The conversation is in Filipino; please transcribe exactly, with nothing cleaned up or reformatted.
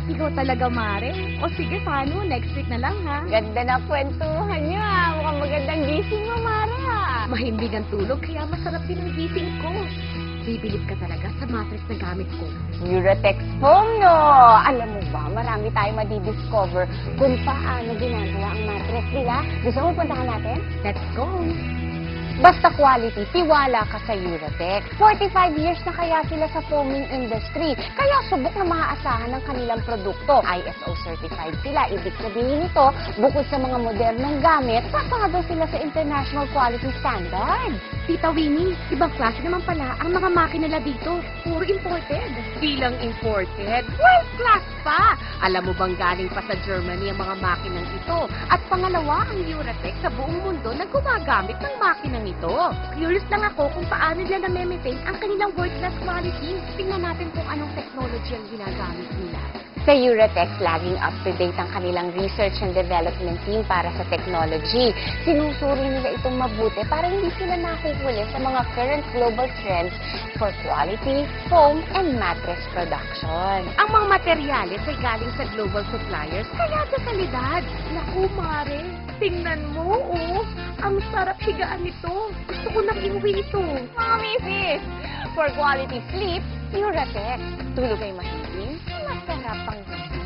Ikaw talaga, Mare. O sige, paano? Next week na lang, ha? Ganda na kwentuhan niyo ah. Mukhang magandang gising mo, Mara. Mahimbing ang tulog, kaya masarap din ang gising ko. Bibilib ka talaga sa mattress na gamit ko. Uratex Home, no? Alam mo ba, marami tayong madidiscover kung paano ginagawa ang mattress nila. Gusto mo puntahan natin? Let's go! Basta quality, tiwala ka sa Uratex. forty-five years na kaya sila sa foaming industry. Kaya subok na maaasahan ng kanilang produkto. I S O certified sila. Ibig sabihin nito, bukod sa mga modernong gamit, pasado sila sa international quality standards. Tita Winnie, ibang klase naman pala ang mga makina nila dito. Puro imported. Bilang imported, world class pa! Alam mo bang galing pa sa Germany ang mga makinang ito? At pangalawa, ang Uratex sa buong mundo na gumagamit ng makinang ito. Curious lang ako kung paano nila na-maintain ang kanilang world-class quality. Tingnan natin kung anong technology ang ginagamit nila. Sa Uratex, laging up-to-date ang kanilang research and development team para sa technology. Sinusuri nila itong mabuti para hindi sila nakuhuli sa mga current global trends for quality, foam, and mattress production. Ang mga materyales ay galing sa global suppliers, kaya sa kalidad. Naku, Mare. Tingnan mo, oh. Ang sarap higaan nito. Gusto ko nang iuwi ito. Mga misis, for quality sleep, Uratex. Tulog ay mahimbing, masarap ang